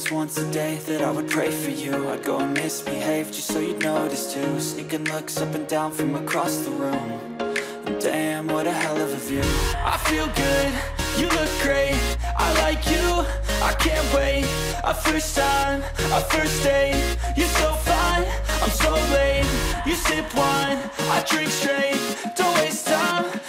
just once a day that I would pray for you. I'd go and misbehave just so you'd notice too. Sneaking looks up and down from across the room. And damn, what a hell of a view. I feel good, you look great, I like you, I can't wait. A first time, a first date, you're so fine, I'm so late. You sip wine, I drink straight, don't waste time,